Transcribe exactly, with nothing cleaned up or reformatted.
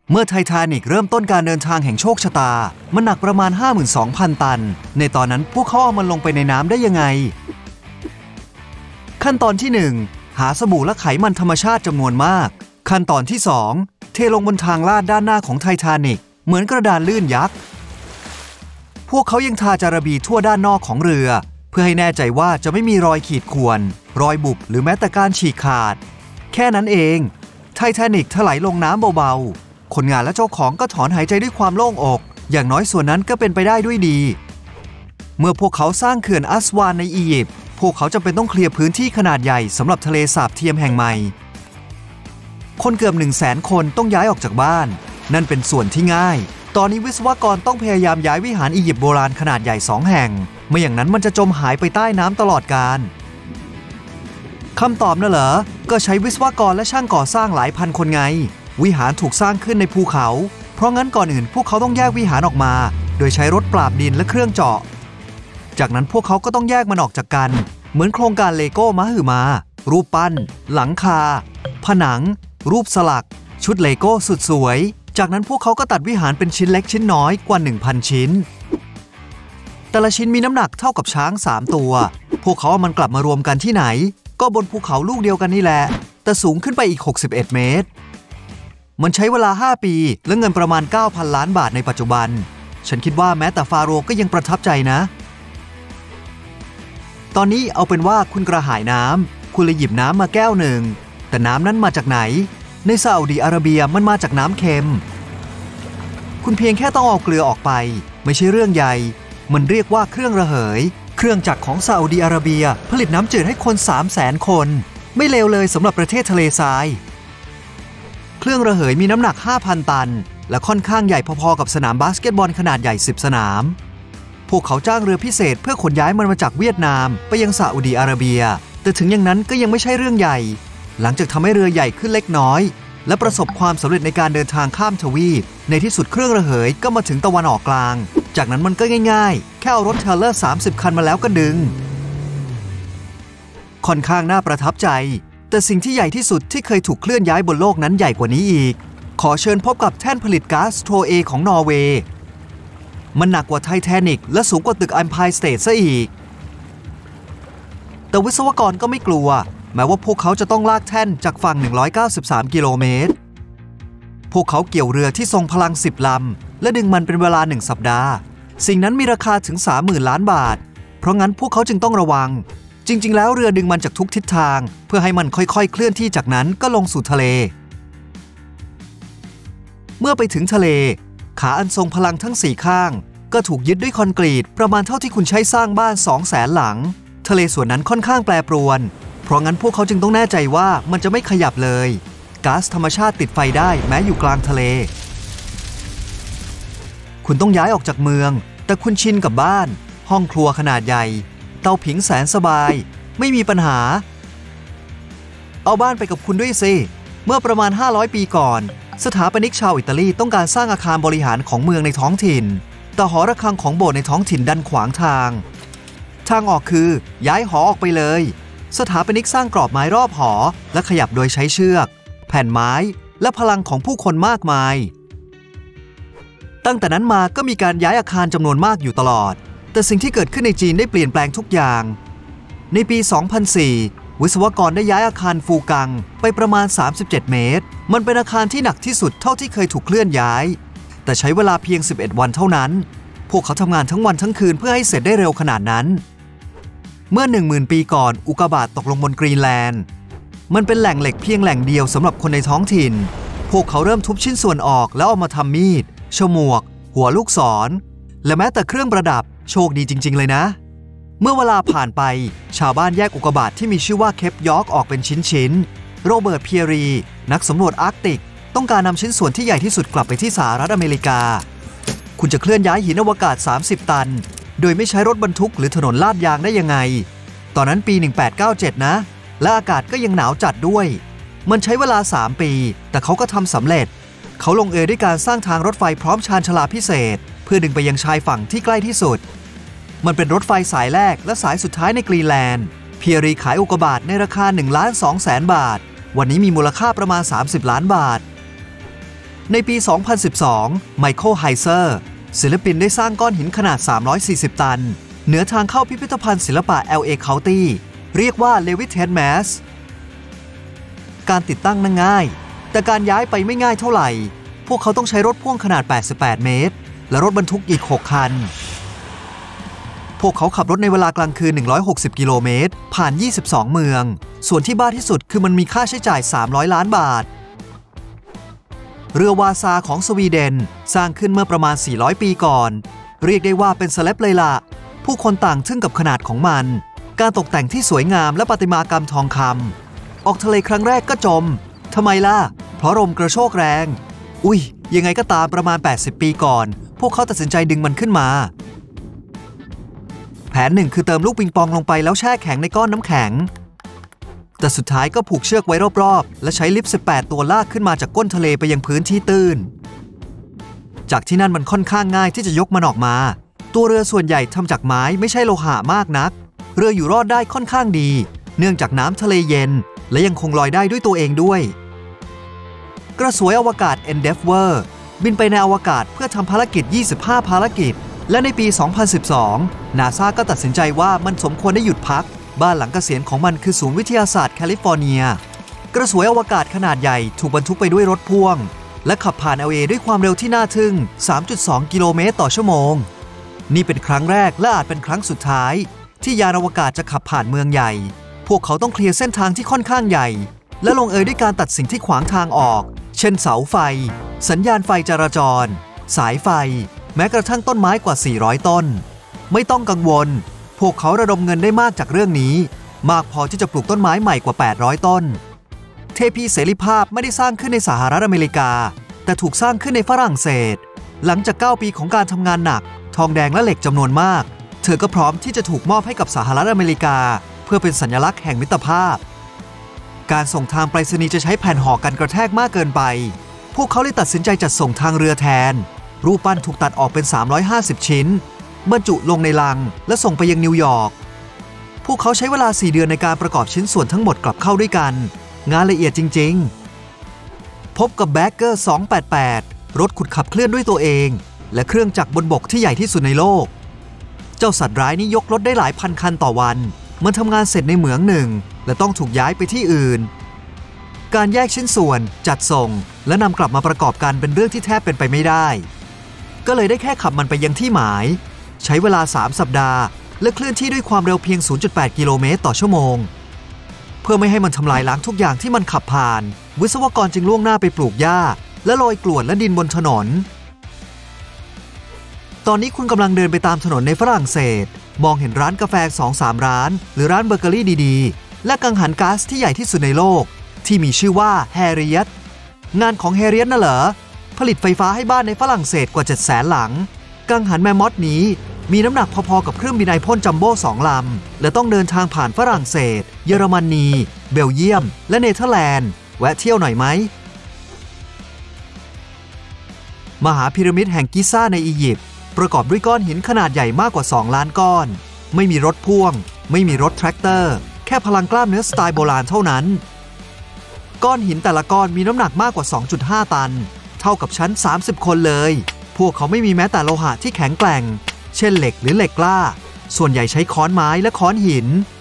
เมื่อไททานิกเริ่มต้นการเดินทางแห่งโชคชะตามันหนักประมาณ ห้าหมื่นสองพัน ตันในตอนนั้นพวกเขาเอามันลงไปในน้ำได้ยังไงขั้นตอนที่หนึ่งหาสบู่และไขมันธรรมชาติจำนวนมากขั้นตอนที่สองเทลงบนทางลาดด้านหน้าของไททานิกเหมือนกระดานลื่นยักษ์พวกเขายังทาจาระบีทั่วด้านนอกของเรือเพื่อให้แน่ใจว่าจะไม่มีรอยขีดข่วนรอยบุบหรือแม้แต่การฉีกขาดแค่นั้นเองไททานิกถลายลงน้ำเบาๆคนงานและเจ้าของก็ถอนหายใจด้วยความโล่งอกอย่างน้อยส่วนนั้นก็เป็นไปได้ด้วยดีเมื่อพวกเขาสร้างเขื่อนอัสวานในอียิปต์พวกเขาจำเป็นต้องเคลียร์พื้นที่ขนาดใหญ่สำหรับทะเลสาบเทียมแห่งใหม่คนเกือบหนึ่งแสนคนต้องย้ายออกจากบ้านนั่นเป็นส่วนที่ง่ายตอนนี้วิศวกรต้องพยายามย้ายวิหารอียิปต์โบราณขนาดใหญ่สองแห่งไม่อย่างนั้นมันจะจมหายไปใต้น้ำตลอดกาลคำตอบน่ะเหรอก็ใช้วิศวกรและช่างก่อสร้างหลายพันคนไงวิหารถูกสร้างขึ้นในภูเขาเพราะงั้นก่อนอื่นพวกเขาต้องแยกวิหารออกมาโดยใช้รถปราบดินและเครื่องเจาะจากนั้นพวกเขาก็ต้องแยกมันออกจากกันเหมือนโครงการเลโก้มหึมารูปปั้นหลังคาผนังรูปสลักชุดเลโก้สุดสวยจากนั้นพวกเขาก็ตัดวิหารเป็นชิ้นเล็กชิ้นน้อยกว่า หนึ่งพัน ชิ้นแต่ละชิ้นมีน้ำหนักเท่ากับช้างสามตัวพวกเขาเอามันกลับมารวมกันที่ไหนก็บนภูเขาลูกเดียวกันนี่แหละแต่สูงขึ้นไปอีกหกสิบเอ็ดเมตรมันใช้เวลาห้าปีและเงินประมาณ เก้าพัน ล้านบาทในปัจจุบันฉันคิดว่าแม้แต่ฟาโรห์ก็ยังประทับใจนะตอนนี้เอาเป็นว่าคุณกระหายน้ำคุณเลยหยิบน้ำมาแก้วหนึ่งแต่น้ำนั้นมาจากไหนในซาอุดิอาระเบียมันมาจากน้ำเค็มคุณเพียงแค่ต้องเอาเกลือออกไปไม่ใช่เรื่องใหญ่มันเรียกว่าเครื่องระเหยเครื่องจักรของซาอุดิอาระเบียผลิตน้ำจืดให้คน สามแสน คนไม่เลวเลยสำหรับประเทศทะเลทรายเครื่องระเหยมีน้ำหนัก ห้าพัน ตันและค่อนข้างใหญ่พอๆกับสนามบาสเกตบอลขนาดใหญ่สิบสนามพวกเขาจ้างเรือพิเศษเพื่อขนย้ายมันมาจากเวียดนามไปยังซาอุดิอาระเบียแต่ถึงอย่างนั้นก็ยังไม่ใช่เรื่องใหญ่หลังจากทำให้เรือใหญ่ขึ้นเล็กน้อยและประสบความสำเร็จในการเดินทางข้ามทวีปในที่สุดเครื่องระเหยก็มาถึงตะวันออกกลางจากนั้นมันก็ง่ายๆแค่เอารถเทรลเลอร์สามสิบคันมาแล้วก็ดึงค่อนข้างน่าประทับใจแต่สิ่งที่ใหญ่ที่สุดที่เคยถูกเคลื่อนย้ายบนโลกนั้นใหญ่กว่านี้อีกขอเชิญพบกับแท่นผลิตก๊าซโทรเอของนอร์เวย์มันหนักกว่าไททานิกและสูงกว่าตึก Empire State ซะอีกแต่วิศวกรก็ไม่กลัวแม้ว่าพวกเขาจะต้องลากแท่นจากฝั่งหนึ่งร้อยเก้าสิบสามกิโลเมตรพวกเขาเกี่ยวเรือที่ทรงพลังสิบลำและดึงมันเป็นเวลาหนึ่งสัปดาห์สิ่งนั้นมีราคาถึง สามหมื่น ล้านบาทเพราะงั้นพวกเขาจึงต้องระวังจริงๆแล้วเรือดึงมันจากทุกทิศทางเพื่อให้มันค่อยๆเคลื่อนที่จากนั้นก็ลงสู่ทะเลเมื่อไปถึงทะเลขาอันทรงพลังทั้งสี่ข้างก็ถูกยึดด้วยคอนกรีตประมาณเท่าที่คุณใช้สร้างบ้าน สองแสน หลังทะเลส่วนนั้นค่อนข้างแปรปรวนเพราะงั้นพวกเขาจึงต้องแน่ใจว่ามันจะไม่ขยับเลยก๊าซธรรมชาติติดไฟได้แม้อยู่กลางทะเลคุณต้องย้ายออกจากเมืองแต่คุณชินกับบ้านห้องครัวขนาดใหญ่เตาผิงแสนสบายไม่มีปัญหาเอาบ้านไปกับคุณด้วยสิเมื่อประมาณห้าร้อยปีก่อนสถาปนิกชาวอิตาลีต้องการสร้างอาคารบริหารของเมืองในท้องถิ่นแต่หอระฆังของโบสถ์ในท้องถิ่นดันขวางทางทางออกคือย้ายหอออกไปเลยสถาปนิกสร้างกรอบไม้รอบหอและขยับโดยใช้เชือกแผ่นไม้และพลังของผู้คนมากมายตั้งแต่นั้นมาก็มีการย้ายอาคารจำนวนมากอยู่ตลอดแต่สิ่งที่เกิดขึ้นในจีนได้เปลี่ยนแปลงทุกอย่างในปี สองพันสี่ วิศวกรได้ย้ายอาคารฟูกังไปประมาณสามสิบเจ็ดเมตรมันเป็นอาคารที่หนักที่สุดเท่าที่เคยถูกเคลื่อนย้ายแต่ใช้เวลาเพียงสิบเอ็ดวันเท่านั้นพวกเขาทำงานทั้งวันทั้งคืนเพื่อให้เสร็จได้เร็วขนาดนั้นเมื่อ หนึ่งหมื่น ปีก่อนอุกกาบาตตกลงบนกรีนแลนด์มันเป็นแหล่งเหล็กเพียงแหล่งเดียวสำหรับคนในท้องถิ่นพวกเขาเริ่มทุบชิ้นส่วนออกแล้วเอามาทำมีดฉมวกหัวลูกศรและแม้แต่เครื่องประดับโชคดีจริงๆเลยนะเมื่อเวลาผ่านไปชาวบ้านแยกอุกกาบาตที่มีชื่อว่าเคปยอร์กออกเป็นชิ้นๆโรเบิร์ตเพียรีนักสำรวจอาร์กติกต้องการนำชิ้นส่วนที่ใหญ่ที่สุดกลับไปที่สหรัฐอเมริกาคุณจะเคลื่อนย้ายหินอวกาศสามสิบตันโดยไม่ใช้รถบรรทุกหรือถนนลาดยางได้ยังไงตอนนั้นปีหนึ่งพันแปดร้อยเก้าสิบเจ็ดนะและอากาศก็ยังหนาวจัดด้วยมันใช้เวลาสามปีแต่เขาก็ทำสำเร็จเขาลงเอยด้วยการสร้างทางรถไฟพร้อมชานชาลาพิเศษเพื่อดึงไปยังชายฝั่งที่ใกล้ที่สุดมันเป็นรถไฟสายแรกและสายสุดท้ายในกรีนแลนด์เพียรีขายอุกกาบาตในราคา หนึ่งล้านสองแสน บาทวันนี้มีมูลค่าประมาณสามสิบล้านบาทในปี สองพันสิบสอง ไมเคิล ไฮเซอร์ศิลปินได้สร้างก้อนหินขนาด สามร้อยสี่สิบ ตันเหนือทางเข้าพิพิธภัณฑ์ศิลปะ แอล เอ County เรียกว่า Levitate Mass การติดตั้งนั้นง่ายแต่การย้ายไปไม่ง่ายเท่าไหร่พวกเขาต้องใช้รถพ่วงขนาด แปดสิบแปด เมตรและรถบรรทุกอีก หก คันพวกเขาขับรถในเวลากลางคืน หนึ่งร้อยหกสิบ กิโลเมตรผ่าน ยี่สิบสอง เมืองส่วนที่บ้าที่สุดคือมันมีค่าใช้จ่าย สามร้อย ล้านบาทเรือวาซาของสวีเดนสร้างขึ้นเมื่อประมาณ สี่ร้อย ปีก่อนเรียกได้ว่าเป็นเซเลบเลยล่ะผู้คนต่างทึ่งกับขนาดของมันการตกแต่งที่สวยงามและประติมากรรมทองคำออกทะเลครั้งแรกก็จมทำไมล่ะเพราะลมกระโชกแรงอุ้ยยังไงก็ตามประมาณ แปดสิบ ปีก่อนพวกเขาตัดสินใจดึงมันขึ้นมาแผนหนึ่งคือเติมลูกปิงปองลงไปแล้วแช่แข็งในก้อนน้ำแข็งแต่สุดท้ายก็ผูกเชือกไว้รอบๆและใช้ลิฟต์ สิบแปด ตัวลากขึ้นมาจากก้นทะเลไปยังพื้นที่ตื้นจากที่นั่นมันค่อนข้างง่ายที่จะยกมันออกมาตัวเรือส่วนใหญ่ทำจากไม้ไม่ใช่โลหะมากนักเรืออยู่รอดได้ค่อนข้างดีเนื่องจากน้ำทะเลเย็นและยังคงลอยได้ด้วยตัวเองด้วยกระสวยอวกาศ Endeavour บินไปในอวกาศเพื่อทำภารกิจ ยี่สิบห้า ภารกิจและในปี สองพันสิบสอง นาซาก็ตัดสินใจว่ามันสมควรได้หยุดพักบ้านหลังเกษียณของมันคือศูนย์วิทยาศาสตร์แคลิฟอร์เนียกระสวยอวกาศขนาดใหญ่ถูกบรรทุกไปด้วยรถพ่วงและขับผ่าน แอล เอ ด้วยความเร็วที่น่าทึ่ง สามจุดสอง กิโลเมตรต่อชั่วโมงนี่เป็นครั้งแรกและอาจเป็นครั้งสุดท้ายที่ยานอวกาศจะขับผ่านเมืองใหญ่พวกเขาต้องเคลียร์เส้นทางที่ค่อนข้างใหญ่และลงเอยด้วยการตัดสิ่งที่ขวางทางออกเช่นเสาไฟสัญญาณไฟจราจรสายไฟแม้กระทั่งต้นไม้กว่า สี่ร้อย ต้นไม่ต้องกังวลพวกเขาระดมเงินได้มากจากเรื่องนี้มากพอที่จะปลูกต้นไม้ใหม่กว่า แปดร้อย ต้นเทพีเสรีภาพไม่ได้สร้างขึ้นในสหรัฐอเมริกาแต่ถูกสร้างขึ้นในฝรั่งเศสหลังจากเก้าปีของการทำงานหนักทองแดงและเหล็กจำนวนมากเธอก็พร้อมที่จะถูกมอบให้กับสหรัฐอเมริกาเพื่อเป็นสัญลักษณ์แห่งมิตรภาพการส่งทางไปรษณีย์จะใช้แผ่นห่อกันกระแทกมากเกินไปพวกเขาเลยตัดสินใจจัดส่งทางเรือแทนรูปปั้นถูกตัดออกเป็นสามร้อยห้าสิบชิ้นบรรจุลงในลังและส่งไปยังนิวยอร์กพวกเขาใช้เวลาสี่เดือนในการประกอบชิ้นส่วนทั้งหมดกลับเข้าด้วยกันงานละเอียดจริงๆพบกับแบ็กเกอร์ สองแปดแปดรถขุดขับเคลื่อนด้วยตัวเองและเครื่องจักรบนบกที่ใหญ่ที่สุดในโลกเจ้าสัตว์ร้ายนี้ยกรถได้หลายพันคันต่อวันมันทำงานเสร็จในเหมืองหนึ่งและต้องถูกย้ายไปที่อื่นการแยกชิ้นส่วนจัดส่งและนำกลับมาประกอบกันเป็นเรื่องที่แทบเป็นไปไม่ได้ก็เลยได้แค่ขับมันไปยังที่หมายใช้เวลาสามสัปดาห์และเคลื่อนที่ด้วยความเร็วเพียง ศูนย์จุดแปด กิโลเมตรต่อชั่วโมงเพื่อไม่ให้มันทำลายล้างทุกอย่างที่มันขับผ่านวิศวกรจึงล่วงหน้าไปปลูกหญ้าและโรยกรวดและดินบนถนนตอนนี้คุณกำลังเดินไปตามถนนในฝรั่งเศสมองเห็นร้านกาแฟ สองสาม ร้านหรือร้านเบเกอรี่ดีๆและกังหันก๊าซที่ใหญ่ที่สุดในโลกที่มีชื่อว่าแฮร์ริเอตงานของแฮร์ริเอตน่ะเหรอผลิตไฟฟ้าให้บ้านในฝรั่งเศสกว่า เจ็ดแสน หลังกังหันแมมมอธนี้มีน้ำหนักพอๆกับเครื่องบินไอพ่นจัมโบ้สองลำและต้องเดินทางผ่านฝรั่งเศสเยอรมนีเบลเยียมและเนเธอร์แลนด์แวะเที่ยวหน่อยไหมมหาพีระมิดแห่งกิซ่าในอียิปต์ประกอบด้วยก้อนหินขนาดใหญ่มากกว่าสองล้านก้อนไม่มีรถพ่วงไม่มีรถแทรกเตอร์แค่พลังกล้ามเนื้อสไตล์โบราณเท่านั้นก้อนหินแต่ละก้อนมีน้ำหนักมากกว่า สองจุดห้า ตันเท่ากับชั้นสามสิบคนเลยพวกเขาไม่มีแม้แต่โลหะที่แข็งแกร่งเช่นเหล็กหรือเหล็กกล้าส่วนใหญ่ใช้ค้อนไม้และค้อนหิน